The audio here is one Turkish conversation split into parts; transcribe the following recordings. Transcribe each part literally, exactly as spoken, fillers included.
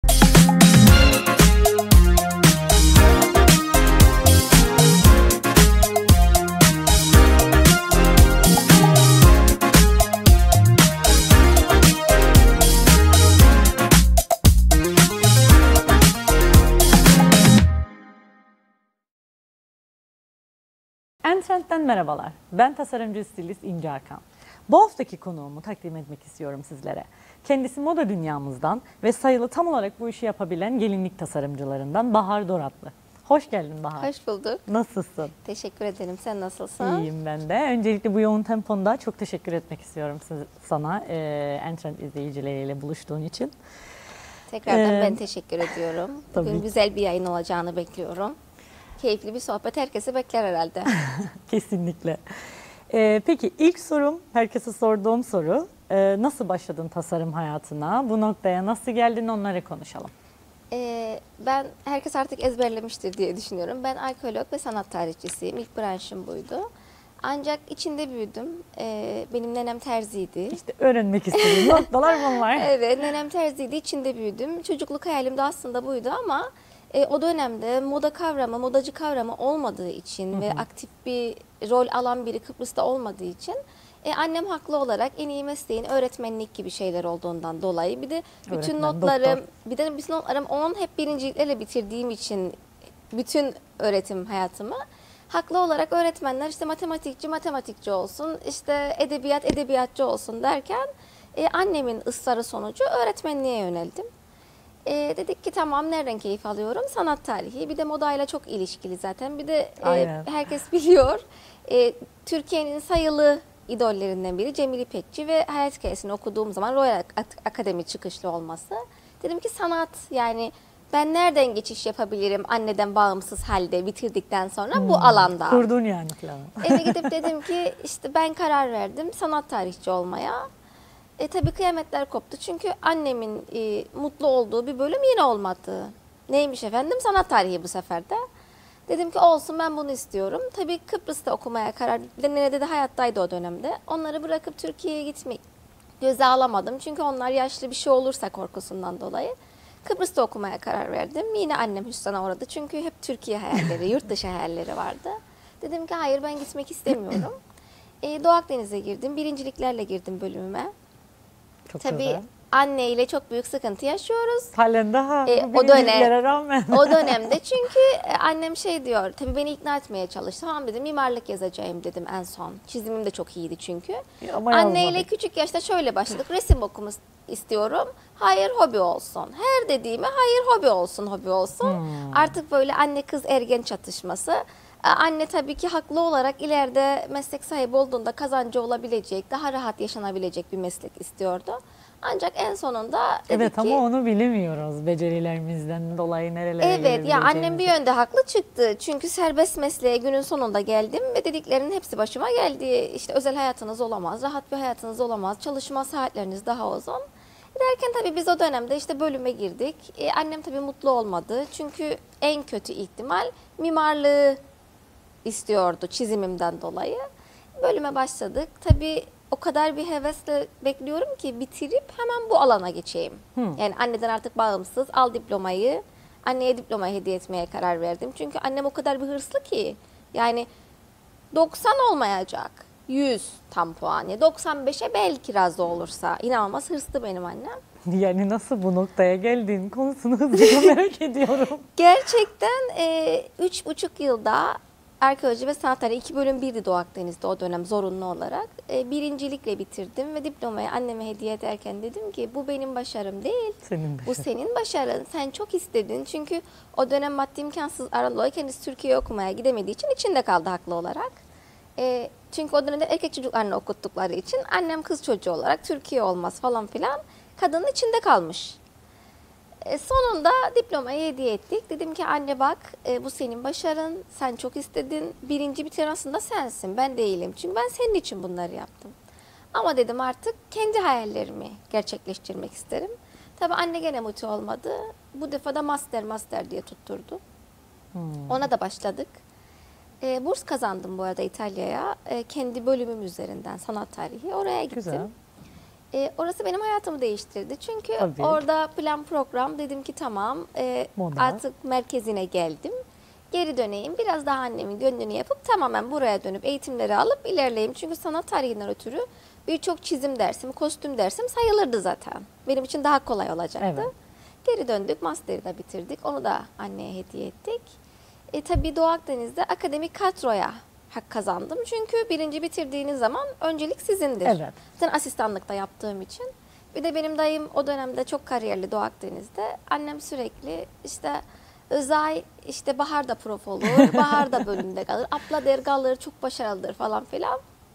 Entrend'den merhabalar. Ben tasarımcı stilist İnce Arkan. Bu haftaki konuğumu takdim etmek istiyorum sizlere. Kendisi moda dünyamızdan ve sayılı tam olarak bu işi yapabilen gelinlik tasarımcılarından Bahar Doratlı. Hoş geldin Bahar. Hoş bulduk. Nasılsın? Teşekkür ederim. Sen nasılsın? İyiyim ben de. Öncelikle bu yoğun temponda çok teşekkür etmek istiyorum sana e, Entrend izleyicileriyle buluştuğun için. Tekrardan Ee, ben teşekkür ediyorum. Bugün tabii. güzel bir yayın olacağını bekliyorum. Keyifli bir sohbet herkesi bekler herhalde. Kesinlikle. Ee, peki ilk sorum, herkese sorduğum soru. Ee, nasıl başladın tasarım hayatına? Bu noktaya nasıl geldin, onları konuşalım. Ee, ben herkes artık ezberlemiştir diye düşünüyorum. Ben arkeolog ve sanat tarihçisiyim. İlk branşım buydu. Ancak içinde büyüdüm. Ee, benim nenem terziydi. İşte öğrenmek istediğim noktalar bunlar. Evet, nenem terziydi. İçinde büyüdüm. Çocukluk hayalim de aslında buydu ama e, o dönemde moda kavramı, modacı kavramı olmadığı için hı hı. ve aktif bir rol alan biri Kıbrıs'ta olmadığı için e, annem haklı olarak en iyi mesleğin öğretmenlik gibi şeyler olduğundan dolayı bir de bütün Öğretmen, notlarım, doktor. bir de bütün notlarım on hep birinciliklerle bitirdiğim için bütün öğretim hayatımı haklı olarak öğretmenler işte matematikçi matematikçi olsun, işte edebiyat edebiyatçı olsun derken e, annemin ısrarı sonucu öğretmenliğe yöneldim. E, dedik ki tamam, nereden keyif alıyorum? Sanat tarihi. Bir de modayla çok ilişkili zaten. Bir de e, herkes biliyor. E, Türkiye'nin sayılı idollerinden biri Cemil İpekçi ve hayat hikayesini okuduğum zaman Royal Akademi çıkışlı olması. Dedim ki sanat, yani ben nereden geçiş yapabilirim anneden bağımsız halde bitirdikten sonra hmm, bu alanda. Kurdun yani planı. Eve gidip dedim ki işte ben karar verdim sanat tarihçi olmaya. E tabii kıyametler koptu çünkü annemin e, mutlu olduğu bir bölüm yine olmadı. Neymiş efendim? Sanat tarihi bu sefer de. Dedim ki olsun, ben bunu istiyorum. Tabii Kıbrıs'ta okumaya karar verdim. Nene'de de hayattaydı o dönemde. Onları bırakıp Türkiye'ye gitmek göze alamadım. Çünkü onlar yaşlı bir şey olursa korkusundan dolayı. Kıbrıs'ta okumaya karar verdim. Yine annem hüsrana uğradı. Çünkü hep Türkiye hayalleri, yurt dışı hayalleri vardı. Dedim ki hayır, ben gitmek istemiyorum. e, Doğu Akdeniz'e girdim. Birinciliklerle girdim bölümüme. Çok Tabii güzel. anneyle çok büyük sıkıntı yaşıyoruz. Halen daha e, o dönem, rağmen. O dönemde çünkü annem şey diyor, tabii beni ikna etmeye çalıştı. Tamam dedim, mimarlık yazacağım dedim en son. Çizimim de çok iyiydi çünkü. Ama anneyle yazmadık. küçük yaşta şöyle başladık. Resim okumak istiyorum. Hayır, hobi olsun. Her dediğime hayır, hobi olsun, hobi olsun. Hmm. Artık böyle anne kız ergen çatışması. Anne tabii ki haklı olarak ileride meslek sahibi olduğunda kazancı olabilecek, daha rahat yaşanabilecek bir meslek istiyordu. Ancak en sonunda dedik evet, ki, ama onu bilemiyoruz becerilerimizden dolayı nerelere evet ya, annem bir yönde haklı çıktı. Çünkü serbest mesleğe günün sonunda geldim ve dediklerinin hepsi başıma geldi. İşte özel hayatınız olamaz, rahat bir hayatınız olamaz, çalışma saatleriniz daha uzun. Derken tabii biz o dönemde işte bölüme girdik. Ee, annem tabii mutlu olmadı. Çünkü en kötü ihtimal mimarlığı istiyordu çizimimden dolayı. Bölüme başladık. Tabii o kadar bir hevesle bekliyorum ki bitirip hemen bu alana geçeyim. Hmm. Yani anneden artık bağımsız, al diplomayı. Anneye diplomayı hediye etmeye karar verdim. Çünkü annem o kadar bir hırslı ki. Yani doksan olmayacak. yüz tam puan. Yani doksan beşe belki razı olursa. İnanılmaz hırslı benim annem. Yani nasıl bu noktaya geldiğin konusunu hızlıca merak ediyorum. Gerçekten e, üç buçuk yılda arkeoloji ve sanat tarihi iki bölüm birdi Doğu Akdeniz'de o dönem zorunlu olarak. E, birincilikle bitirdim ve diplomayı anneme hediye ederken dedim ki bu benim başarım değil. Senin başarın. Bu senin başarın. Sen çok istedin. Çünkü o dönem maddi imkansız aralığı kendisi Türkiye'ye okumaya gidemediği için içinde kaldı haklı olarak. E, çünkü o dönemde erkek çocuklarını okuttukları için annem kız çocuğu olarak Türkiye olmaz falan filan. Kadının içinde kalmış. E, sonunda diplomayı hediye ettik. Dedim ki anne bak, e, bu senin başarın. Sen çok istedin. Birinci bitiren aslında sensin. Ben değilim. Çünkü ben senin için bunları yaptım. Ama dedim artık kendi hayallerimi gerçekleştirmek isterim. Tabii anne gene mutlu olmadı. Bu defa da master master diye tutturdu. Hmm. Ona da başladık. E, burs kazandım bu arada İtalya'ya. E, kendi bölümüm üzerinden sanat tarihi. Oraya gittim. Güzel. E, orası benim hayatımı değiştirdi. Çünkü Tabii. orada plan program dedim ki tamam e, Moda. artık merkezine geldim. Geri döneyim. Biraz daha annemin gönlünü yapıp tamamen buraya dönüp eğitimleri alıp ilerleyeyim. Çünkü sanat tarihinden ötürü birçok çizim dersim, kostüm dersim sayılırdı zaten. Benim için daha kolay olacaktı. Evet. Geri döndük, master'ı da bitirdik. Onu da anneye hediye ettik. E, tabii Doğu Akdeniz'de akademik kadroya hak kazandım. Çünkü birinci bitirdiğiniz zaman öncelik sizindir. Evet. Zaten asistanlıkta yaptığım için. Bir de benim dayım o dönemde çok kariyerli Doğu Akdeniz'de. Annem sürekli işte Özay işte Bahar'da prof olur, Bahar'da bölümde kalır, Abla der kalır, çok başarılıdır falan filan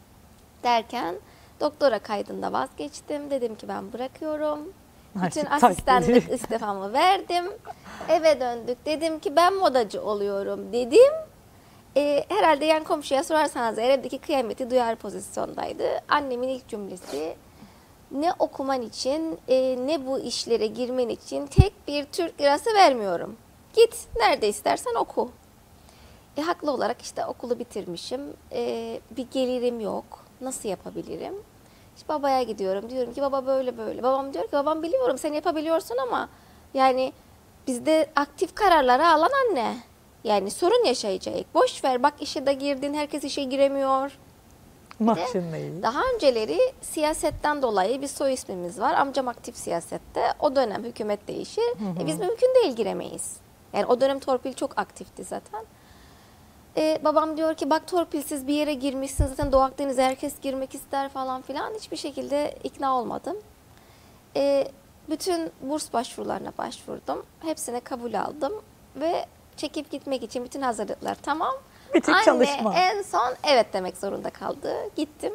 derken doktora kaydında vazgeçtim. Dedim ki ben bırakıyorum. Bütün Artık asistanlık takdir. istifamı verdim. Eve döndük. Dedim ki ben modacı oluyorum dedim. Ee, herhalde yan komşuya sorarsanız eğer evdeki kıyameti duyar pozisyondaydı. Annemin ilk cümlesi ne okuman için e, ne bu işlere girmen için tek bir Türk lirası vermiyorum. Git nerede istersen oku. E, haklı olarak işte okulu bitirmişim. E, bir gelirim yok. Nasıl yapabilirim? İşte babaya gidiyorum. Diyorum ki baba böyle böyle. Babam diyor ki babam biliyorum sen yapabiliyorsun ama yani bizde aktif kararları alan anne. Yani sorun yaşayacak. Boş ver bak işe de girdin herkes işe giremiyor. Bak şimdi. Daha önceleri siyasetten dolayı bir soy ismimiz var. Amcam aktif siyasette. O dönem hükümet değişir. Hı hı. E biz mümkün değil giremeyiz. Yani o dönem torpil çok aktifti zaten. E, babam diyor ki bak torpilsiz bir yere girmişsin zaten Doğu Akdeniz'e herkes girmek ister falan filan. Hiçbir şekilde ikna olmadım. E, bütün burs başvurularına başvurdum. Hepsine kabul aldım ve çekip gitmek için bütün hazırlıklar tamam. Bir tek Anne çalışma. en son evet demek zorunda kaldı. Gittim.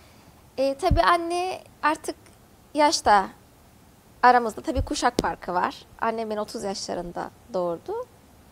E, tabii anne artık yaşta aramızda tabii kuşak farkı var. Annem beni otuz yaşlarında doğurdu.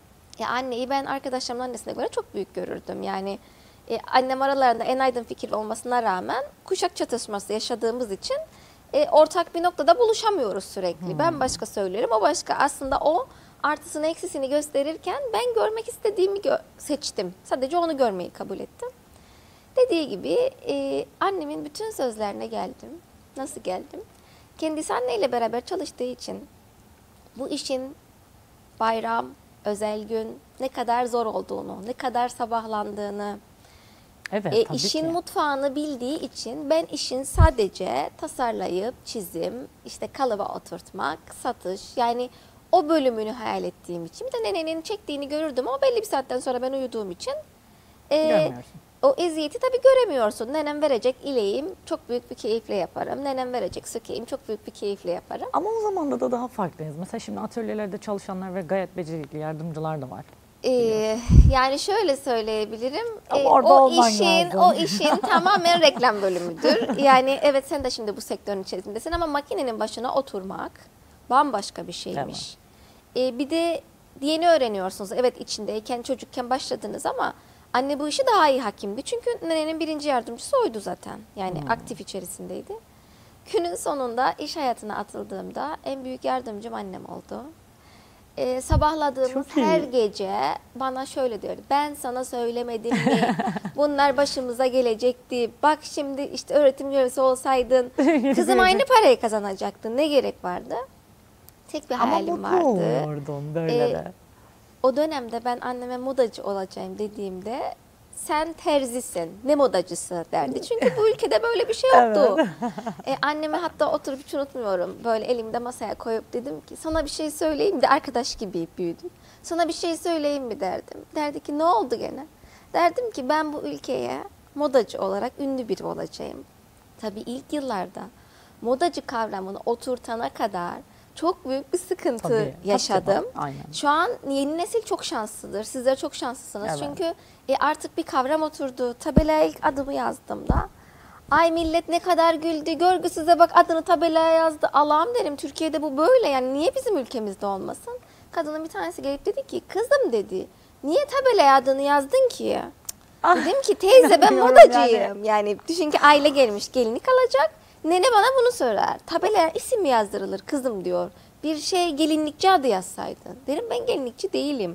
Ya anneyi ben arkadaşlarımın annesine göre çok büyük görürdüm. Yani e, annem aralarında en aydın fikir olmasına rağmen kuşak çatışması yaşadığımız için e, ortak bir noktada buluşamıyoruz sürekli. Hmm. Ben başka söylerim, o başka. Aslında o artısını eksisini gösterirken ben görmek istediğimi gö- seçtim. Sadece onu görmeyi kabul ettim. Dediği gibi e, annemin bütün sözlerine geldim. Nasıl geldim? Kendisi anneyle beraber çalıştığı için bu işin bayram, özel gün ne kadar zor olduğunu, ne kadar sabahlandığını, Evet e, tabii işin ki. mutfağını bildiği için ben işin sadece tasarlayıp, çizim, işte kalıba oturtmak, satış yani o bölümünü hayal ettiğim için. Bir de nenenin çektiğini görürdüm ama belli bir saatten sonra ben uyuduğum için e, Görmüyorsun. o eziyeti tabii göremiyorsun. Nenem verecek ileğim çok büyük bir keyifle yaparım. Nenem verecek sökeyim çok büyük bir keyifle yaparım. Ama o zamanda da daha farklıyız. Mesela şimdi atölyelerde çalışanlar ve gayet becerikli yardımcılar da var. Ee, yani şöyle söyleyebilirim. Ama Ee, orada o olman işin lazım. o işin tamamen reklam bölümüdür. Yani evet sen de şimdi bu sektörün içerisindesin ama makinenin başına oturmak bambaşka bir şeymiş. Ee, bir de yeni öğreniyorsunuz. Evet içindeyken çocukken başladınız ama anne bu işi daha iyi hakimdi. Çünkü nenenin birinci yardımcısı oydu zaten. Yani Hmm. aktif içerisindeydi. Günün sonunda iş hayatına atıldığımda en büyük yardımcım annem oldu. Ee, sabahladığımız Çok iyi. her gece bana şöyle diyordu. Ben sana söylemedim mi? Bunlar başımıza gelecekti. Bak şimdi işte öğretim görevlisi olsaydın kızım aynı parayı kazanacaktın. Ne gerek vardı? Tek bir Ama hayalim mutlu vardı. olurdun böyle Ee, de. O dönemde ben anneme modacı olacağım dediğimde sen terzisin, ne modacısı derdi. Çünkü bu ülkede böyle bir şey yoktu. Evet. e, anneme hatta oturup hiç unutmuyorum. Böyle elimde masaya koyup dedim ki sana bir şey söyleyeyim mi? Arkadaş gibi büyüdüm. Sana bir şey söyleyeyim mi derdim. Derdi ki ne oldu gene? Derdim ki ben bu ülkeye modacı olarak ünlü biri olacağım. Tabii ilk yıllarda modacı kavramını oturtana kadar çok büyük bir sıkıntı Tabii, tabii yaşadım. canım, aynen. Şu an yeni nesil çok şanslıdır. Sizler çok şanslısınız. Evet. Çünkü e, artık bir kavram oturdu. Tabelaya ilk adımı yazdığımda ay millet ne kadar güldü. Görgüsüze bak adını tabelaya yazdı. Allah'ım derim Türkiye'de bu böyle. Yani niye bizim ülkemizde olmasın? Kadının bir tanesi gelip dedi ki kızım dedi. Niye tabelaya adını yazdın ki? Ah, Dedim ki teyze ben inanmıyorum modacıyım. yani. Yani düşün ki aile gelmiş gelinlik alacak. Nene bana bunu söyler. Tabelaya isim mi yazdırılır kızım diyor. Bir şey gelinlikçi adı yazsaydın. Derim ben gelinlikçi değilim.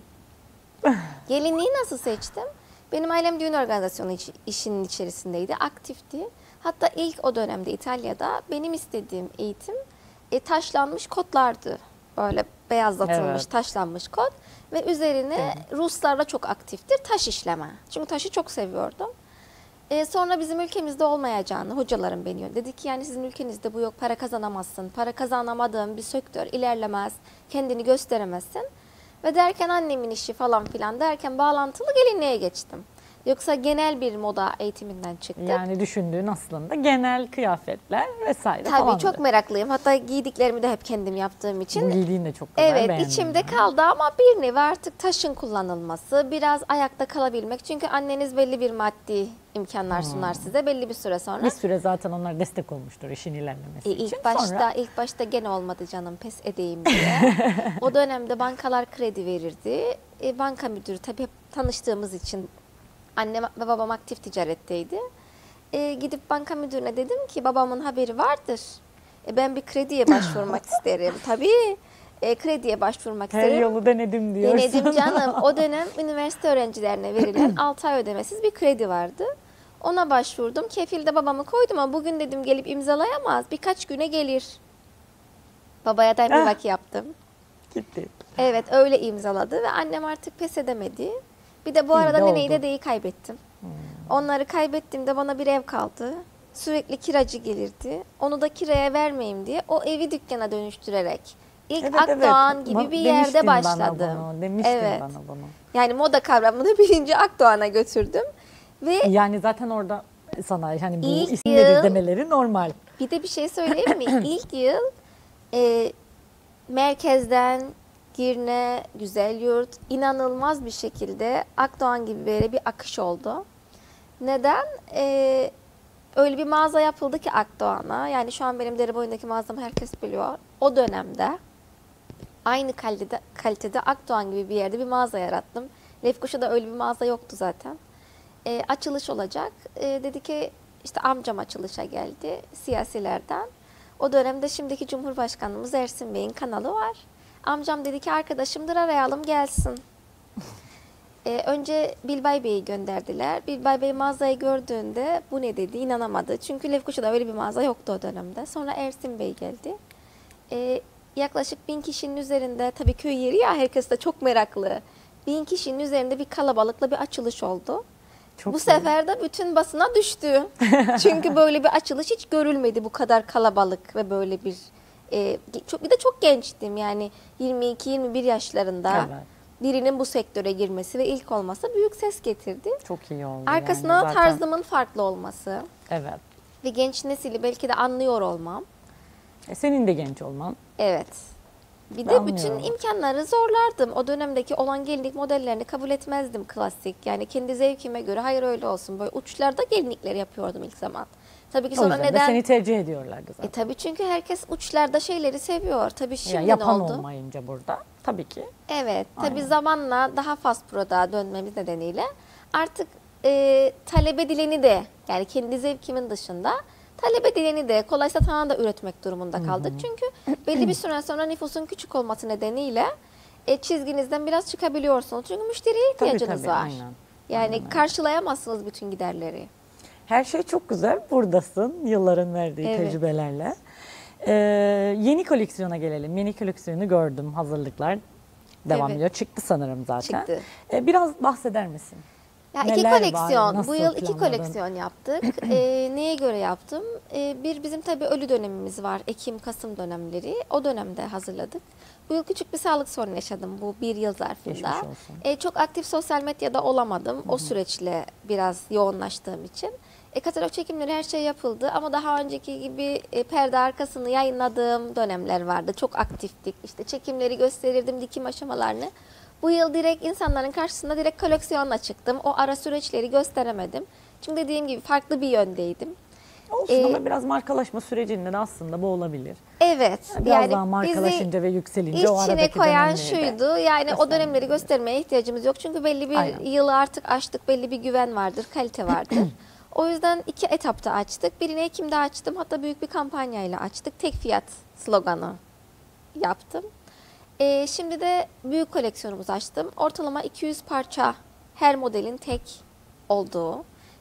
Gelinliği nasıl seçtim? Benim ailem düğün organizasyonu iş- işinin içerisindeydi. Aktifti. Hatta ilk o dönemde İtalya'da benim istediğim eğitim e, taşlanmış kodlardı. Böyle beyazlatılmış, Evet. taşlanmış kod ve üzerine Ruslarla çok aktiftir taş işleme. Çünkü taşı çok seviyordum. E, sonra bizim ülkemizde olmayacağını hocalarım beni yön- dedi ki yani sizin ülkenizde bu yok, para kazanamazsın, para kazanamadığın bir sektör ilerlemez, kendini gösteremezsin. Ve derken annemin işi falan filan derken bağlantılı gelinliğe geçtim. Yoksa genel bir moda eğitiminden çıktık. Yani düşündüğün aslında genel kıyafetler vesaire Tabii falandı. çok meraklıyım. Hatta giydiklerimi de hep kendim yaptığım Bu için. giydiğin de çok güzel, Evet, beğendim içimde yani. kaldı ama bir nevi artık taşın kullanılması, biraz ayakta kalabilmek. Çünkü anneniz belli bir maddi imkanlar sunar size belli bir süre sonra. Bir süre zaten onlar destek olmuştur işin ilerlemesi E, için. ilk başta Sonra ilk başta gene olmadı canım, pes edeyim diye. O dönemde bankalar kredi verirdi. E, banka müdürü tabii hep tanıştığımız için annem ve babam aktif ticaretteydi. E, gidip banka müdürüne dedim ki babamın haberi vardır. E, ben bir krediye başvurmak isterim. Tabii e, krediye başvurmak her isterim. yolu denedim diyorsun. Denedim canım. O dönem üniversite öğrencilerine verilen altı ay ödemesiz bir kredi vardı. Ona başvurdum. Kefilde babamı koydum ama bugün dedim gelip imzalayamaz. Birkaç güne gelir. Babaya da Ah. emrivaki yaptım. Gitti. Evet öyle imzaladı ve annem artık pes edemedi. Bir de bu İyi arada de neneyi oldu. dedeyi kaybettim. Onları kaybettiğimde bana bir ev kaldı. Sürekli kiracı gelirdi. Onu da kiraya vermeyeyim diye o evi dükkana dönüştürerek ilk Evet, Akdoğan evet. gibi Ba- bir demiştin yerde bana başladım. bunu, demiştin Evet. bana bunu. Yani moda kavramını birinci Akdoğan'a götürdüm. Ve Yani zaten orada sana hani bu İlk isim nedir yıl- demeleri normal. bir de bir şey söyleyeyim mi? İlk yıl e, merkezden Girne, Güzelyurt inanılmaz bir şekilde Akdoğan gibi böyle bir akış oldu. Neden? E, öyle bir mağaza yapıldı ki Akdoğan'a. Yani şu an benim deri boyundaki mağazamı herkes biliyor. O dönemde aynı kalitede, kalitede Akdoğan gibi bir yerde bir mağaza yarattım. Lefkoşa'da öyle bir mağaza yoktu zaten. E, açılış olacak. E, dedi ki işte amcam açılışa geldi siyasilerden. O dönemde şimdiki Cumhurbaşkanımız Ersin Bey'in kanalı var. Amcam dedi ki arkadaşımdır arayalım gelsin. E, önce Bilbay Bey'i gönderdiler. Bilbay Bey mağazayı gördüğünde bu ne dedi inanamadı. Çünkü Lefkoşa'da öyle bir mağaza yoktu o dönemde. Sonra Ersin Bey geldi. E, yaklaşık bin kişinin üzerinde tabii köy yeri ya herkes de çok meraklı. Bin kişinin üzerinde bir kalabalıkla bir açılış oldu. Çok bu iyi. sefer de bütün basına düştü. Çünkü böyle bir açılış hiç görülmedi bu kadar kalabalık ve böyle bir e, çok bir de çok gençtim yani yirmi iki yirmi bir yaşlarında Evet. birinin bu sektöre girmesi ve ilk olması büyük ses getirdi. Çok iyi oldu. Arkasına yani zaten. tarzımın farklı olması Evet. ve genç nesili belki de anlıyor olmam. E, senin de genç olman. Evet. Bir Ben de bütün anlıyorum. imkanları zorlardım. O dönemdeki olan gelinlik modellerini kabul etmezdim klasik. Yani kendi zevkime göre hayır öyle olsun. Böyle uçlarda gelinlikleri yapıyordum ilk zaman. Tabii ki O sonra yüzden de neden? seni tercih ediyorlardı zaten. E tabii çünkü herkes uçlarda şeyleri seviyor. Tabii şimdi Yani ne yapan oldu? olmayınca burada tabii ki. Evet. Tabii Aynen. zamanla daha fast produğa dönmemiz nedeniyle artık e, talep edileni de yani kendi zevkimin dışında talep edileni de kolay satana da üretmek durumunda kaldık. Çünkü belli bir süre sonra nüfusun küçük olması nedeniyle e, çizginizden biraz çıkabiliyorsunuz. Çünkü müşteriye Tabii ihtiyacınız tabii var. aynen. Yani Aynen öyle. karşılayamazsınız bütün giderleri. Her şey çok güzel. Buradasın yılların verdiği Evet. tecrübelerle. Ee, yeni koleksiyona gelelim. Yeni koleksiyonu gördüm. Hazırlıklar devam Evet. ediyor. Çıktı sanırım zaten. Çıktı. Ee, biraz bahseder misin? Ya iki Neler var, koleksiyon, nasıl bu yıl iki planladın? koleksiyon yaptık. Ee, neye göre yaptım? Ee, bir bizim tabii ölü dönemimiz var, Ekim-Kasım dönemleri. O dönemde hazırladık. Bu yıl küçük bir sağlık sorunu yaşadım bu bir yıl zarfında. Geçmiş olsun. Ee, çok aktif sosyal medyada olamadım o süreçle biraz yoğunlaştığım için. E, katalog çekimleri her şey yapıldı ama daha önceki gibi e, perde arkasını yayınladığım dönemler vardı. Çok aktiftik. İşte çekimleri gösterirdim, dikim aşamalarını. Bu yıl direkt insanların karşısında direkt koleksiyonla çıktım. O ara süreçleri gösteremedim. Çünkü dediğim gibi farklı bir yöndeydim. Olsun Ee, ama biraz markalaşma sürecinde de aslında bu olabilir. Evet. Biraz daha bizi markalaşınca ve yükselince o İçine aradaki koyan dönemleri de şuydu. Yani o göstermemiz. dönemleri göstermeye ihtiyacımız yok. Çünkü belli bir Aynen. yılı artık açtık. Belli bir güven vardır, kalite vardır. O yüzden iki etapta açtık. Birini Ekim'de açtım. Hatta büyük bir kampanyayla açtık. Tek fiyat sloganı yaptım. Ee, şimdi de büyük koleksiyonumuzu açtım. Ortalama iki yüz parça her modelin tek olduğu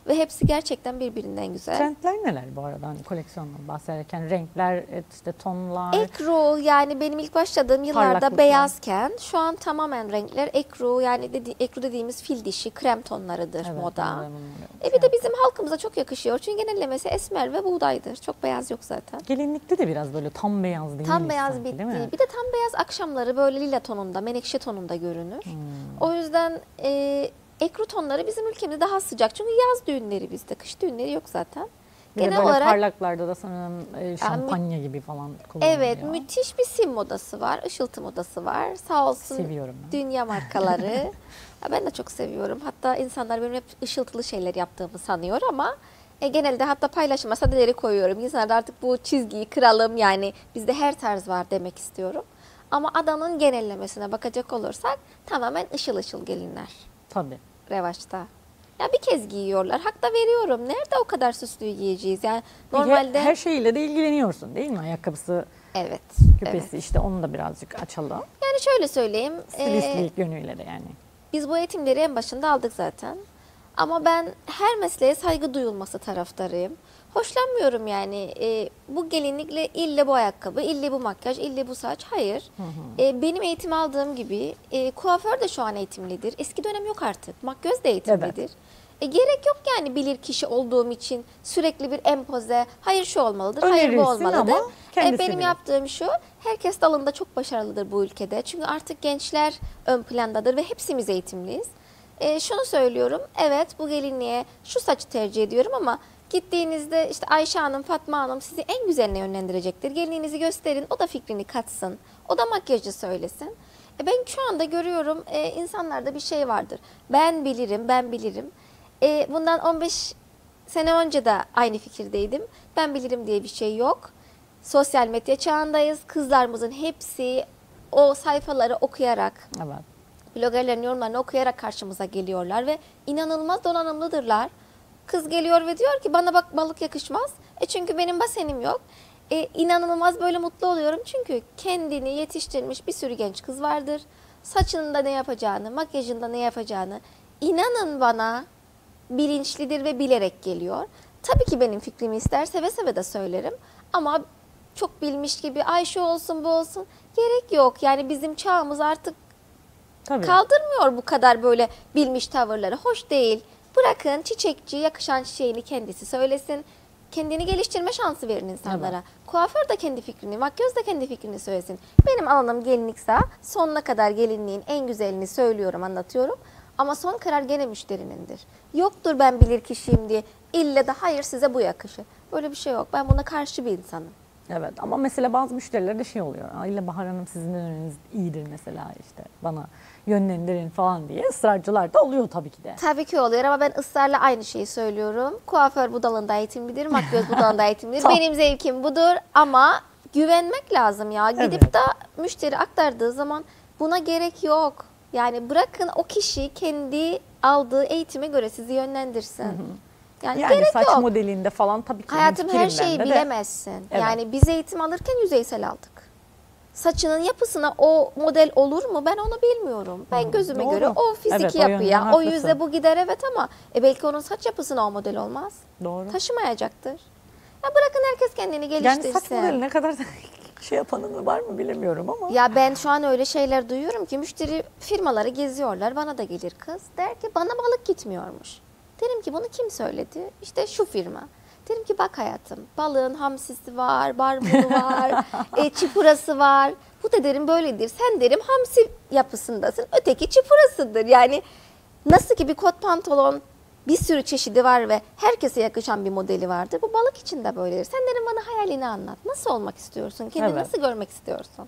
ve hepsi gerçekten birbirinden güzel. Trendler neler bu arada? Hani koleksiyondan bahsederken renkler, işte tonlar. Ekru, yani benim ilk başladığım yıllarda Parlaklıklar. beyazken şu an tamamen renkler ekru, yani dedi, ekru dediğimiz fil dişi krem tonlarıdır Evet, moda. onları bunları E şey bir de bizim halkımıza çok yakışıyor. Çünkü genellemesi esmer ve buğdaydır. Çok beyaz yok zaten. Gelinlikte de biraz böyle tam beyaz değil Tam beyaz sanki, bitti. değil mi? Bir de tam beyaz akşamları böyle lila tonunda, menekşe tonunda görünür. Hmm. O yüzden e, ekru tonları bizim ülkemizde daha sıcak. Çünkü yaz düğünleri bizde, kış düğünleri yok zaten. Bir de Genel böyle olarak parlaklarda da sanırım e, şampanya gibi falan kullanılıyor. evet, müthiş bir sim modası var, ışıltı modası var. Sağ olsun Seviyorum ben. dünya markaları. Ya ben de çok seviyorum. Hatta insanlar benim hep ışıltılı şeyler yaptığımı sanıyor ama e, genelde hatta paylaşıma sadeleri koyuyorum. İnsanlar artık bu çizgiyi kıralım, yani bizde her tarz var demek istiyorum. Ama adanın genellemesine bakacak olursak tamamen ışıl ışıl gelinler Tabii. revaçta. Ya bir kez giyiyorlar. Hak da veriyorum. Nerede o kadar süslüyü giyeceğiz? Yani Peki, normalde her şeyle de ilgileniyorsun değil mi? Ayakkabısı, evet. küpesi, Evet. işte onu da birazcık açalım. Yani şöyle söyleyeyim. e, Stilistlik yönüyle de yani. Biz bu eğitimleri en başında aldık zaten. Ama ben her mesleğe saygı duyulması taraftarıyım. Hoşlanmıyorum yani e, bu gelinlikle ille bu ayakkabı, ille bu makyaj, ille bu saç. Hayır. E, benim eğitim aldığım gibi e, kuaför de şu an eğitimlidir. Eski dönem yok artık. Makyöz de eğitimlidir. E, gerek yok yani bilir kişi olduğum için sürekli bir empoze, hayır şu olmalıdır, hayır bu Önerirsin olmalıdır. ama kendisi E, benim bilir. yaptığım şu, herkes dalında çok başarılıdır bu ülkede. Çünkü artık gençler ön plandadır ve hepsimiz eğitimliyiz. E, şunu söylüyorum, evet bu gelinliğe şu saçı tercih ediyorum ama gittiğinizde işte Ayşe Hanım, Fatma Hanım sizi en güzeline yönlendirecektir. Gelinliğinizi gösterin, o da fikrini katsın, o da makyajı söylesin. E, ben şu anda görüyorum e, insanlarda bir şey vardır. Ben bilirim, ben bilirim. E, bundan on beş sene önce de aynı fikirdeydim. Ben bilirim diye bir şey yok. Sosyal medya çağındayız. Kızlarımızın hepsi o sayfaları okuyarak, Evet. bloggerlerin yorumlarını okuyarak karşımıza geliyorlar ve inanılmaz donanımlıdırlar. Kız geliyor ve diyor ki bana bak balık yakışmaz. E çünkü benim basenim yok. E, inanılmaz böyle mutlu oluyorum çünkü kendini yetiştirmiş bir sürü genç kız vardır. Saçında ne yapacağını, makyajında ne yapacağını inanın bana bilinçlidir ve bilerek geliyor. Tabii ki benim fikrimi ister, seve seve de söylerim. Ama çok bilmiş gibi ay şu olsun bu olsun gerek yok. Yani bizim çağımız artık Tabii. kaldırmıyor bu kadar böyle bilmiş tavırları. Hoş değil. Bırakın çiçekçi yakışan çiçeğini kendisi söylesin. Kendini geliştirme şansı verin insanlara. Evet. Kuaför de kendi fikrini, makyöz de kendi fikrini söylesin. Benim alanım gelinlikse sonuna kadar gelinliğin en güzelini söylüyorum, anlatıyorum. Ama son karar gene müşterinindir. Yoktur ben bilir kişiyim diye ille de hayır size bu yakışır. Böyle bir şey yok. Ben buna karşı bir insanım. Evet ama mesela bazı müşterilerde şey oluyor. Aile Bahar Hanım sizin önünüz iyidir mesela işte bana yönlendirin falan diye ısrarcılar da oluyor tabii ki de. Tabii ki oluyor ama ben ısrarla aynı şeyi söylüyorum. Kuaför bu dalında eğitimlidir, makyöz bu dalında eğitimlidir. Tamam. Benim zevkim budur ama güvenmek lazım ya. Gidip Evet. de müşteri aktardığı zaman buna gerek yok. Yani bırakın o kişi kendi aldığı eğitime göre sizi yönlendirsin. Yani, Yani gerek saç yok. modelinde falan tabii ki Hayatım her hemfikirim şeyi ben de de. bilemezsin. Evet. Yani biz eğitim alırken yüzeysel aldık. Saçının yapısına o model olur mu ben onu bilmiyorum. Ben gözüme doğru. göre o fiziki Evet, o yönden yapıya, o haklısın. yüze bu gider evet ama e belki onun saç yapısına o model olmaz. Doğru. Taşımayacaktır. Ya bırakın herkes kendini geliştirsin. Yani saç modeli ne kadar şey yapanı var mı bilemiyorum ama. Ya ben şu an öyle şeyler duyuyorum ki müşteri firmaları geziyorlar. Bana da gelir kız. Der ki bana balık gitmiyormuş. Derim ki bunu kim söyledi? İşte şu firma. Derim ki bak hayatım balığın hamsisi var, barbunu var, e, çipurası var. Bu da derim böyledir. Sen derim hamsi yapısındasın. Öteki çipurasıdır. Yani nasıl ki bir kot pantolon bir sürü çeşidi var ve herkese yakışan bir modeli vardır. Bu balık için de böyledir. Sen derim bana hayalini anlat. Nasıl olmak istiyorsun? Kendini Evet. nasıl görmek istiyorsun?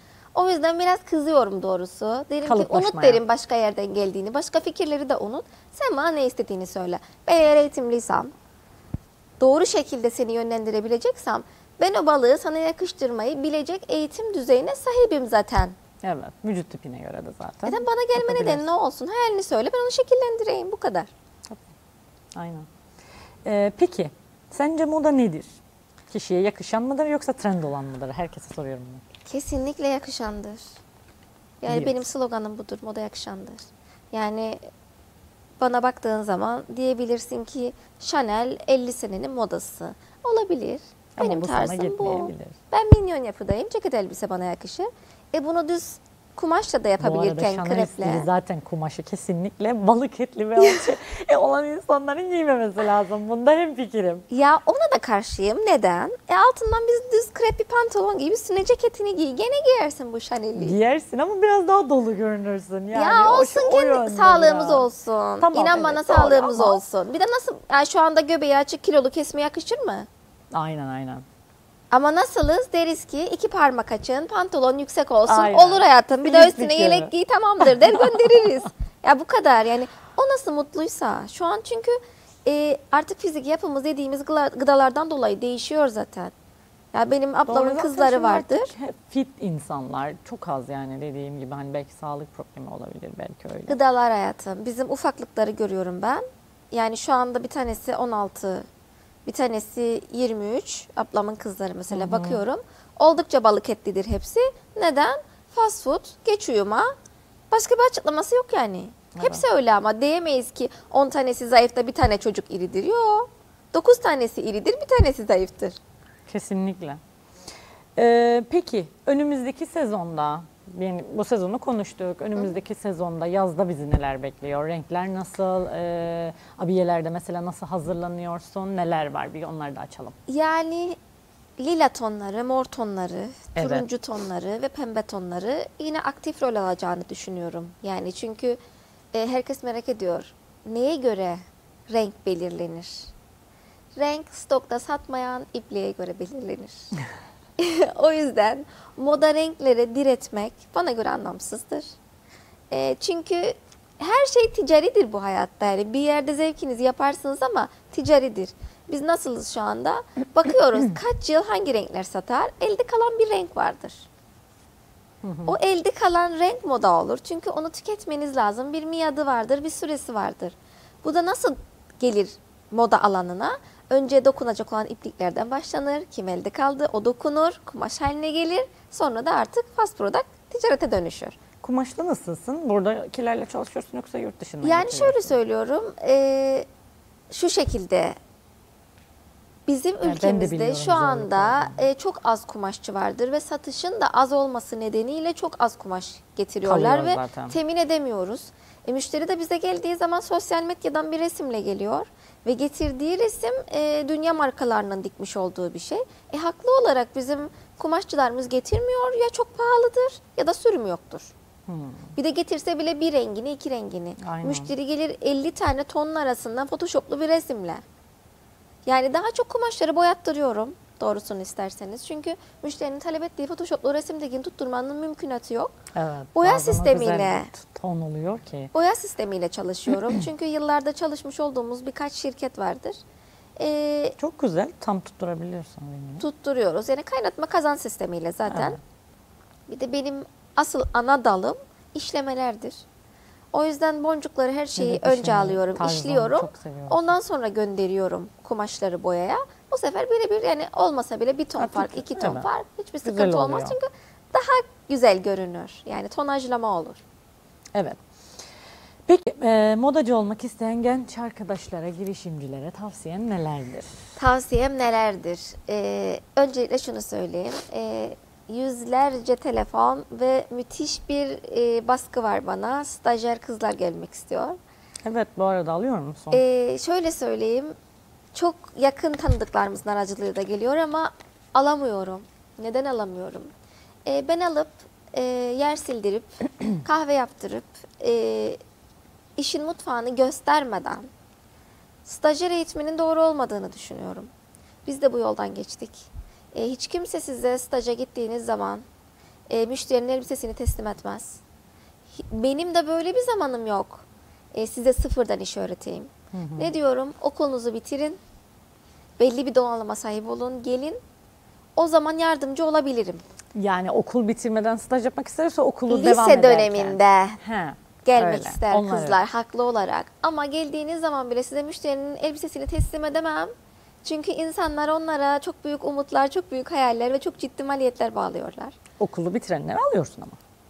O yüzden biraz kızıyorum doğrusu. Derim ki Kalıplaşmaya. unut derim başka yerden geldiğini. Başka fikirleri de unut. Sen bana ne istediğini söyle. Ben eğer eğitimliysem, doğru şekilde seni yönlendirebileceksem ben o balığı sana yakıştırmayı bilecek eğitim düzeyine sahibim zaten. Evet, vücut tipine göre de zaten. Neden bana gelme yapabilirsin. nedeni ne olsun? Hayalini söyle ben onu şekillendireyim bu kadar. Aynen. Ee, peki, sence moda nedir? Kişiye yakışan mıdır yoksa trend olan mıdır? Herkese soruyorum bunu. Kesinlikle yakışandır. Yani Biliyoruz. benim sloganım budur. Moda yakışandır. Yani bana baktığın zaman diyebilirsin ki Chanel elli senenin modası. Olabilir. Ama Benim bu sana tarzım bu. gitmeyebilir. Ben minyon yapıdayım. Ceket elbise bana yakışır. E bunu düz kumaşla da Bu arada yapabilirken Chanel stili kreple. zaten kumaşı kesinlikle balık etli ve alçı e, olan insanların giymemesi lazım. Bunda hemfikirim. Ya ona da karşıyım. Neden? E altından biz düz krep bir pantolon giy, üstüne ceketini giy. Gene giyersin bu Chanel'i. Giyersin ama biraz daha dolu görünürsün. Yani Ya o- olsun o ki yönde sağlığımız biraz. olsun. Tamam, İnan evet, bana doğru sağlığımız ama- olsun. Bir de nasıl yani şu anda göbeği açık kilolu kesme yakışır mı? Aynen aynen. Ama nasılız? Deriz ki iki parmak açın, pantolon yüksek olsun. Aynen. Olur hayatım. Bir de Stilistik üstüne yönü. yelek giy tamamdır der göndeririz. Ya bu kadar yani. O nasıl mutluysa. Şu an çünkü e, artık fizik yapımız yediğimiz gıla- gıdalardan dolayı değişiyor zaten. Ya benim Doğru, ablamın zaten kızları şimdi vardır. artık hep fit insanlar. Çok az yani dediğim gibi hani belki sağlık problemi olabilir belki öyle. Gıdalar hayatım. Bizim ufaklıkları görüyorum ben. Yani şu anda bir tanesi on altı, bir tanesi yirmi üç. Ablamın kızları mesela bakıyorum. Oldukça balık etlidir hepsi. Neden? Fast food, geç uyuma. Başka bir açıklaması yok yani. Hepsi öyle ama diyemeyiz ki on tanesi zayıf da bir tane çocuk iridir. Yok. dokuz tanesi iridir, bir tanesi zayıftır. Kesinlikle. Ee, peki önümüzdeki sezonda, yani bu sezonu konuştuk. Önümüzdeki sezonda yazda bizi neler bekliyor? Renkler nasıl? Ee, abiyelerde mesela nasıl hazırlanıyorsun? Neler var? Bir onları da açalım. Yani lila tonları, mor tonları, Evet. turuncu tonları ve pembe tonları yine aktif rol alacağını düşünüyorum. Yani çünkü e, herkes merak ediyor. Neye göre renk belirlenir? Renk stokta satmayan ipliğe göre belirlenir. O yüzden moda renklere diretmek bana göre anlamsızdır. E, çünkü her şey ticaridir bu hayatta. Yani bir yerde zevkinizi yaparsınız ama ticaridir. Biz nasılız şu anda? Bakıyoruz kaç yıl hangi renkler satar? Elde kalan bir renk vardır. O elde kalan renk moda olur. Çünkü onu tüketmeniz lazım. Bir miadı vardır, bir süresi vardır. Bu da nasıl gelir moda alanına? Önce dokunacak olan ipliklerden başlanır. Kim elde kaldı o dokunur. Kumaş haline gelir. Sonra da artık fast product ticarete dönüşür. Kumaşlı nasılsın? Buradakilerle çalışıyorsun yoksa yurt dışından Yani getiriyorsun? şöyle söylüyorum. e, şu şekilde bizim ben de ülkemizde biliyorum şu anda zorluklarını. e, çok az kumaşçı vardır ve satışın da az olması nedeniyle çok az kumaş getiriyorlar Kalıyor ve zaten. temin edemiyoruz. E, müşteri de bize geldiği zaman sosyal medyadan bir resimle geliyor ve getirdiği resim e, dünya markalarının dikmiş olduğu bir şey. E, haklı olarak bizim kumaşçılarımız getirmiyor, ya çok pahalıdır ya da sürüm yoktur. Bir de getirse bile bir rengini, iki rengini. Aynen. Müşteri gelir elli tane tonun arasından photoshoplu bir resimle. Yani daha çok kumaşları boyattırıyorum doğrusunu isterseniz. Çünkü müşterinin talep ettiği photoshoplu resimdekini tutturmanın mümkünatı yok. Evet. Boya bazen o sistemiyle. güzel bir ton oluyor ki. Boya sistemiyle çalışıyorum. Çünkü yıllarda çalışmış olduğumuz birkaç şirket vardır. Ee, Çok güzel. Tam tutturabiliyorsun rengini. tutturuyoruz. Yani kaynatma kazan sistemiyle zaten. Evet. Bir de benim asıl ana dalım işlemelerdir. O yüzden boncukları her şeyi Evet, önce işleme alıyorum, tarzını işliyorum. çok seviyorum. Ondan sonra gönderiyorum kumaşları boyaya. Bu sefer birebir yani olmasa bile bir ton Artık, fark, iki ton evet. fark hiçbir Güzel sıkıntı olmaz. oluyor. Çünkü daha güzel görünür. Yani tonajlama olur. Evet. Peki e, modacı olmak isteyen genç arkadaşlara, girişimcilere tavsiyen nelerdir? Tavsiyem nelerdir? Ee, öncelikle şunu söyleyeyim. Ee, yüzlerce telefon ve müthiş bir e, baskı var bana. Stajyer kızlar gelmek istiyor. Evet, bu arada alıyor musun? Ee, şöyle söyleyeyim. Çok yakın tanıdıklarımızın aracılığıyla geliyor ama alamıyorum. Neden alamıyorum? Ee, ben alıp e, yer sildirip, kahve yaptırıp, e, işin mutfağını göstermeden stajyer eğitiminin doğru olmadığını düşünüyorum. Biz de bu yoldan geçtik. E, hiç kimse size staja gittiğiniz zaman e, müşterinin elbisesini teslim etmez. Benim de böyle bir zamanım yok. E, size sıfırdan iş öğreteyim. Hı hı. Ne diyorum? Okulunuzu bitirin. Belli bir donanıma sahip olun. Gelin. O zaman yardımcı olabilirim. Yani okul bitirmeden staj yapmak isterse okulu Lise devam ederken. döneminde He, gelmek öyle. ister Onlar kızlar haklı olarak. Ama geldiğiniz zaman bile size müşterinin elbisesini teslim edemem. Çünkü insanlar onlara çok büyük umutlar, çok büyük hayaller ve çok ciddi maliyetler bağlıyorlar. Okulu bitirenleri alıyorsun ama.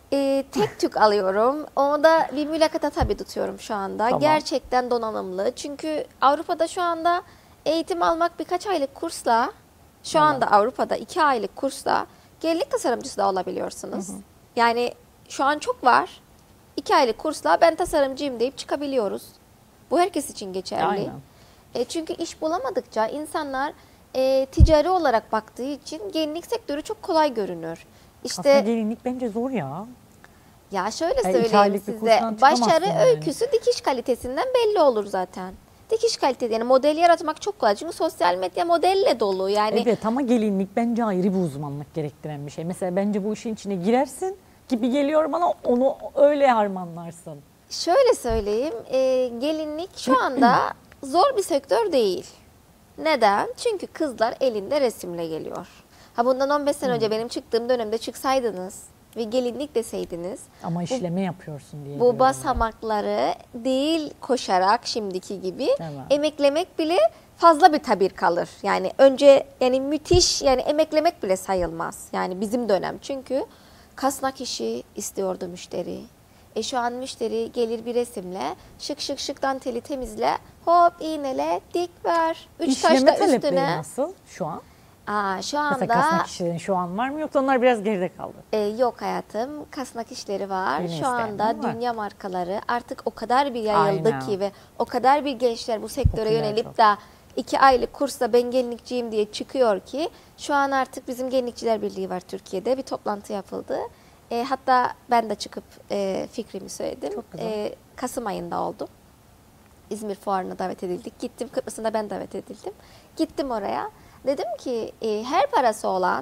E, tek tük alıyorum. Onu da bir mülakata tabii tutuyorum şu anda. Tamam. Gerçekten donanımlı. Çünkü Avrupa'da şu anda eğitim almak birkaç aylık kursla, şu Evet. anda Avrupa'da iki aylık kursla gelinlik tasarımcısı da olabiliyorsunuz. Hı hı. Yani şu an çok var. iki aylık kursla ben tasarımcıyım deyip çıkabiliyoruz. Bu herkes için geçerli. Aynen. E, çünkü iş bulamadıkça insanlar e, ticari olarak baktığı için gelinlik sektörü çok kolay görünür. Aslında İşte gelinlik bence zor ya. ya şöyle iki söyleyeyim aylık bir size. kurstan çıkamazsın Başarı yani. öyküsü dikiş kalitesinden belli olur zaten. Dikiş kalitesi yani model yaratmak çok kolay. Çünkü sosyal medya modelle dolu. Yani Evet ama gelinlik bence ayrı bir uzmanlık gerektiren bir şey. Mesela bence bu işin içine girersin gibi geliyor bana, onu öyle harmanlarsın. şöyle söyleyeyim. e, gelinlik şu anda zor bir sektör değil. Neden? Çünkü kızlar elinde resimle geliyor. Ha bundan on beş sene önce benim çıktığım dönemde çıksaydınız ve gelinlik deseydiniz Ama işleme yapıyorsun diye. bu diyorum basamakları değil koşarak şimdiki gibi Evet. emeklemek bile fazla bir tabir kalır. Yani önce yani müthiş yani emeklemek bile sayılmaz. Yani bizim dönem çünkü kasnak işi istiyordu müşteri. E şu an müşteri gelir bir resimle şık şık şık danteli temizle hop iğnele dik ver. ben. Üç İşleme taşla talepleri üstüne. nasıl şu an? Aa, şu Mesela anda kasnak işlerin şu an var mı, yoksa onlar biraz geride kaldı? e, yok hayatım kasnak işleri var. Yeni Şu isteyen anda var. dünya markaları artık o kadar bir yayıldı Aynen. ki ve o kadar bir gençler bu sektöre Popüler yönelip çok. de iki aylık kursla ben gelinlikçiyim diye çıkıyor ki şu an artık bizim Gelinlikçiler Birliği var Türkiye'de, bir toplantı yapıldı. E, hatta ben de çıkıp e, fikrimi söyledim. Çok güzel. E, Kasım ayında oldum. İzmir Fuarı'na davet edildik. Gittim, Kıbrıs'ın da ben davet edildim. Gittim oraya. Dedim ki e, her parası olan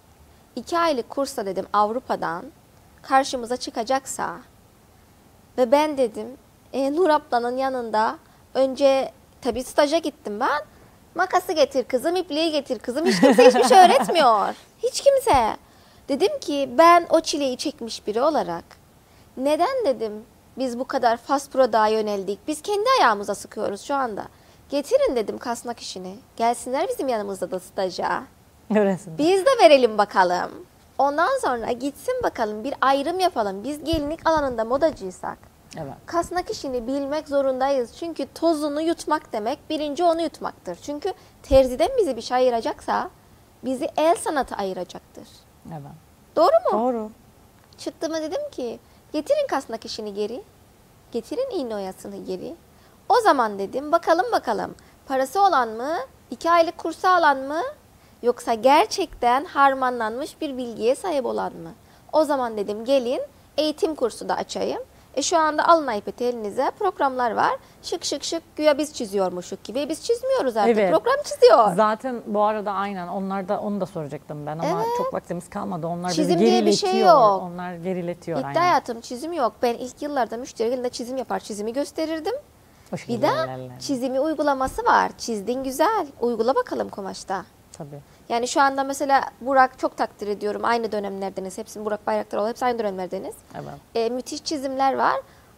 iki aylık kursla dedim Avrupa'dan karşımıza çıkacaksa ve ben dedim e, Nur ablanın yanında önce tabii staja gittim ben. Makası getir kızım, ipliği getir kızım. Hiç kimse hiçbir şey öğretmiyor. Hiç kimse. Dedim ki ben o çileyi çekmiş biri olarak neden dedim biz bu kadar fast product'a yöneldik. Biz kendi ayağımıza sıkıyoruz şu anda. Getirin dedim kasnak işini. Gelsinler bizim yanımızda da staja. Öğrensin. Biz de verelim bakalım. Ondan sonra gitsin bakalım bir ayrım yapalım. Biz gelinlik alanında modacıysak Evet. kasnak işini bilmek zorundayız. Çünkü tozunu yutmak demek birinci onu yutmaktır. Çünkü terziden bizi bir şey ayıracaksa bizi el sanatı ayıracaktır. Evet. Doğru mu? Doğru. Çıktığıma dedim ki getirin kasnak işini geri. Getirin iğne oyasını geri. O zaman dedim bakalım bakalım parası olan mı? iki aylık kursu alan mı? Yoksa gerçekten harmanlanmış bir bilgiye sahip olan mı? O zaman dedim gelin eğitim kursu da açayım. E şu anda alın iPad'i elinize, programlar var. Şık şık şık güya biz çiziyormuşuk gibi. Biz çizmiyoruz artık. Evet. Program çiziyor. Zaten bu arada aynen onlar da, onu da soracaktım ben ama Evet. çok vaktimiz kalmadı. Onlar Çizim bizi diye bir geriletiyor. şey yok. Onlar geriletiyor Bitti aynen. hayatım, çizim yok. Ben ilk yıllarda müşteri elinde çizim yapar, çizimi gösterirdim. Hoş Bir de geldin. çizimi uygulaması var. Çizdin güzel. Uygula bakalım kumaşta. Tabii. Yani şu anda mesela Burak çok takdir ediyorum. Aynı dönemlerdeniz. Hepsini Burak Bayraktaroğlu. Hepsi aynı dönemlerdeniz. Evet. E, müthiş çizimler var.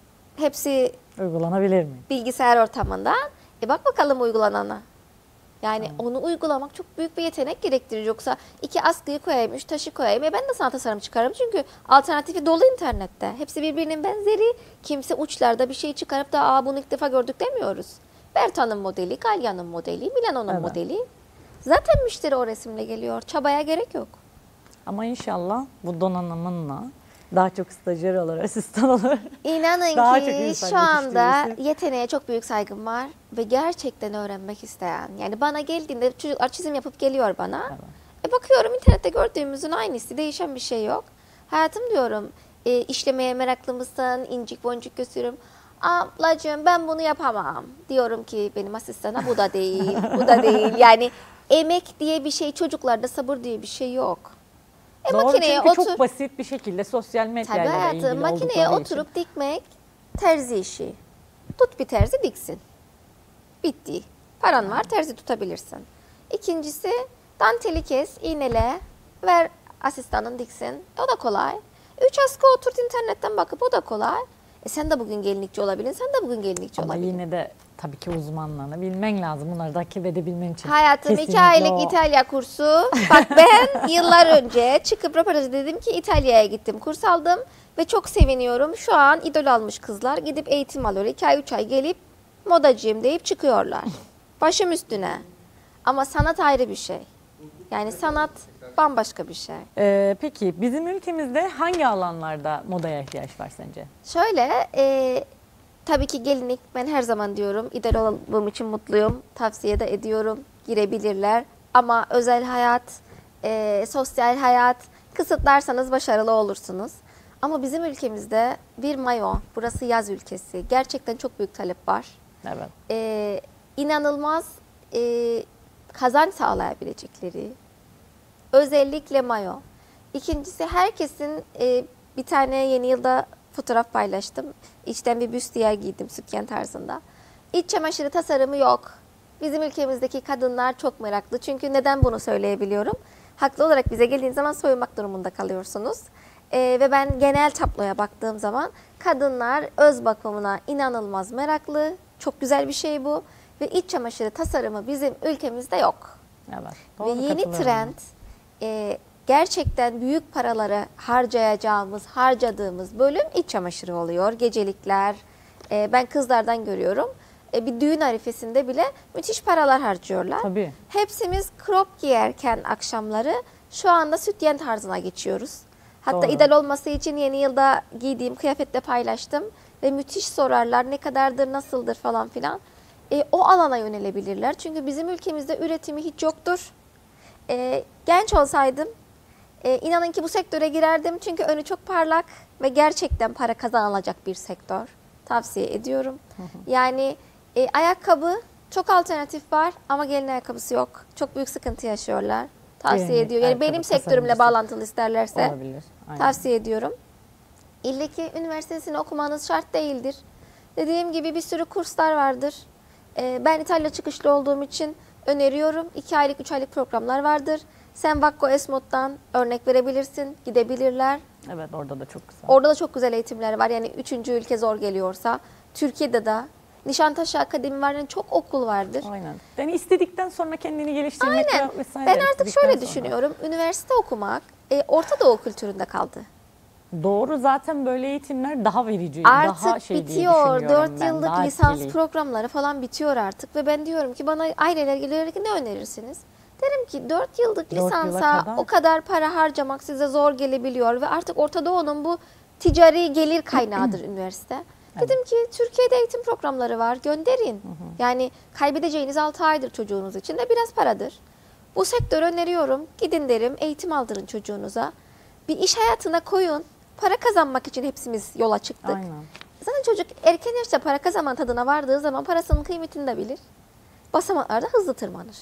Hepsi Uygulanabilir mi? bilgisayar ortamında. E bak bakalım uygulanana. Yani onu uygulamak çok büyük bir yetenek gerektirir. Yoksa iki askıyı koyayım, üç taşı koyayım. E ben de sana tasarım çıkarırım. Çünkü alternatifi dolu internette. Hepsi birbirinin benzeri. Kimse uçlarda bir şey çıkarıp da aa bunu ilk defa gördük demiyoruz. Berta'nın modeli, Galya'nın modeli, Milano'nun Evet. modeli. Zaten müşteri o resimle geliyor. Çabaya gerek yok. Ama inşallah bu donanımınla daha çok stajyer olur, asistan olur. İnanın Daha çok ki insan şu anda yetiştirirsin. yeteneğe çok büyük saygım var ve gerçekten öğrenmek isteyen. Yani bana geldiğinde çocuklar çizim yapıp geliyor bana. Evet. E bakıyorum internette gördüğümüzün aynısı, değişen bir şey yok. Hayatım diyorum, e, işlemeye meraklı mısın? İncik boncuk götürürüm. Ablacığım ben bunu yapamam. Diyorum ki benim asistana bu da değil, bu da değil. Yani emek diye bir şey, çocuklarda sabır diye bir şey yok. E Doğru, makineye çünkü otur. çok basit bir şekilde sosyal Tabii medyayla da hayatım, ilgili makineye oldukları oturup için. dikmek terzi işi. Tut bir terzi diksin. Bitti. Paran var, terzi tutabilirsin. İkincisi danteli kes, iğnele, ver asistanın diksin. O da kolay. Üç askı oturt internetten bakıp o da kolay. E sen de bugün gelinlikçi olabilirsin, sen de bugün gelinlikçi Ama olabilirsin. yine de tabii ki uzmanlarını bilmen lazım. Bunları takip edebilmen için. Hayatım iki Kesinlikle aylık o- İtalya kursu. Bak ben yıllar önce çıkıp röportajda dedim ki İtalya'ya gittim, kurs aldım. Ve çok seviniyorum. Şu an idol almış kızlar gidip eğitim alıyor. iki ay üç ay gelip modacıyım deyip çıkıyorlar. Başım üstüne. Ama sanat ayrı bir şey. Yani sanat bambaşka bir şey. Ee, peki bizim ülkemizde hangi alanlarda modaya ihtiyaç var sence? Şöyle, e, tabii ki gelinlik, ben her zaman diyorum, idol olduğum için mutluyum, tavsiye de ediyorum, girebilirler. Ama özel hayat, e, sosyal hayat kısıtlarsanız başarılı olursunuz. Ama bizim ülkemizde bir mayo, burası yaz ülkesi, gerçekten çok büyük talep var. Evet. E, inanılmaz e, kazanç sağlayabilecekleri, özellikle mayo. İkincisi, herkesin e, bir tane yeni yılda fotoğraf paylaştım. İçten bir büstiyer giydim sütyen tarzında. İç çamaşırı tasarımı yok. Bizim ülkemizdeki kadınlar çok meraklı. Çünkü neden bunu söyleyebiliyorum? Haklı olarak bize geldiğiniz zaman soyunmak durumunda kalıyorsunuz. Ee, ve ben genel tabloya baktığım zaman kadınlar öz bakımına inanılmaz meraklı. Çok güzel bir şey bu. Ve iç çamaşırı tasarımı bizim ülkemizde yok. Evet. Ve Doğru, yeni katılıyorum. trend e, gerçekten büyük paraları harcayacağımız, harcadığımız bölüm iç çamaşırı oluyor. Gecelikler, e, ben kızlardan görüyorum. E, bir düğün arifesinde bile müthiş paralar harcıyorlar. Tabii. Hepsimiz crop giyerken akşamları şu anda sütyen tarzına geçiyoruz. Hatta Doğru. ideal olması için yeni yılda giydiğim kıyafetle paylaştım. Ve müthiş sorarlar, ne kadardır, nasıldır falan filan. E, o alana yönelebilirler. Çünkü bizim ülkemizde üretimi hiç yoktur. E, genç olsaydım e, inanın ki bu sektöre girerdim. Çünkü önü çok parlak ve gerçekten para kazanılacak bir sektör. Tavsiye ediyorum. Yani e, ayakkabı çok alternatif var ama gelin ayakkabısı yok. Çok büyük sıkıntı yaşıyorlar. Tavsiye Gelinlik, ediyorum. Yani benim ayakkabı sektörümle tasarımcısı. bağlantılı isterlerse Olabilir. Aynen. tavsiye ediyorum. İlle ki üniversitesini okumanız şart değildir. Dediğim gibi bir sürü kurslar vardır. Ee, ben İtalya çıkışlı olduğum için öneriyorum. iki aylık, üç aylık programlar vardır. Sen Vakko Esmod'dan örnek verebilirsin, gidebilirler. Evet, orada da çok güzel. Orada da çok güzel eğitimler var. Yani üçüncü ülke zor geliyorsa. Türkiye'de de Nişantaşı Akademi var. Yani çok okul vardır. Aynen. Yani istedikten sonra kendini geliştirmek Aynen. ve vesaire. Ben artık istedikten şöyle sonra. düşünüyorum. Üniversite okumak e, Orta Doğu kültüründe kaldı. Doğru, zaten böyle eğitimler daha verici, Artık daha şey diye bitiyor. düşünüyorum dört ben, yıllık daha lisans etkili. programları falan bitiyor artık. Ve ben diyorum ki bana aileler gelir ki ne önerirsiniz? Derim ki dört yıllık Dört yıla lisansa kadar. o kadar para harcamak size zor gelebiliyor. Ve artık Orta Doğu'nun bu ticari gelir kaynağıdır üniversite. Dedim ki Türkiye'de eğitim programları var, gönderin. Yani kaybedeceğiniz altı aydır çocuğunuz için de biraz paradır. Bu sektörü öneriyorum. Gidin derim, eğitim aldırın çocuğunuza. Bir iş hayatına koyun. Para kazanmak için hepsimiz yola çıktık. Aynen. Zaten çocuk erken yaşta para kazanma tadına vardığı zaman parasının kıymetini de bilir. Basamaklarda hızlı tırmanır.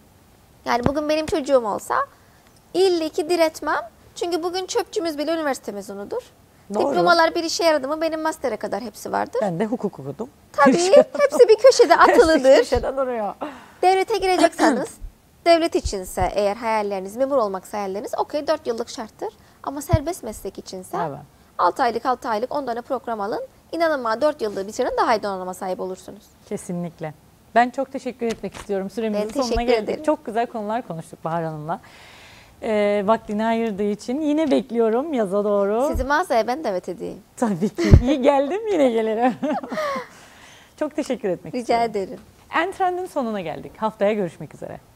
Yani bugün benim çocuğum olsa ille ki diretmem. Çünkü bugün çöpçümüz bile üniversite mezunudur. Doğru. Diplomalar bir işe yaradı mı benim master'e kadar hepsi vardır. Ben de hukuk okudum. Tabii hepsi bir köşede atılıdır. Köşede duruyor. Devlete gireceksanız, devlet içinse eğer hayalleriniz, memur olmak hayalleriniz okey dört yıllık şarttır. Ama serbest meslek içinse Evet. altı aylık altı aylık on tane program alın. İnanın bana dört yılda bitirin daha iyi donanıma sahip olursunuz. Kesinlikle. Ben çok teşekkür etmek istiyorum. Süremizin Ben sonuna teşekkür geldik. ederim. Çok güzel konular konuştuk Bahar Hanım'la. Ee, vaktini ayırdığı için yine bekliyorum yaza doğru. Sizi mağazaya ben davet edeyim. Tabii ki. İyi geldim, yine gelirim. Çok teşekkür etmek Rica istiyorum. ederim. En Trend'in sonuna geldik. Haftaya görüşmek üzere.